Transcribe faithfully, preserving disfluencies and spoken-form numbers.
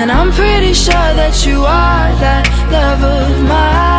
And I'm pretty sure that you are that love of mine.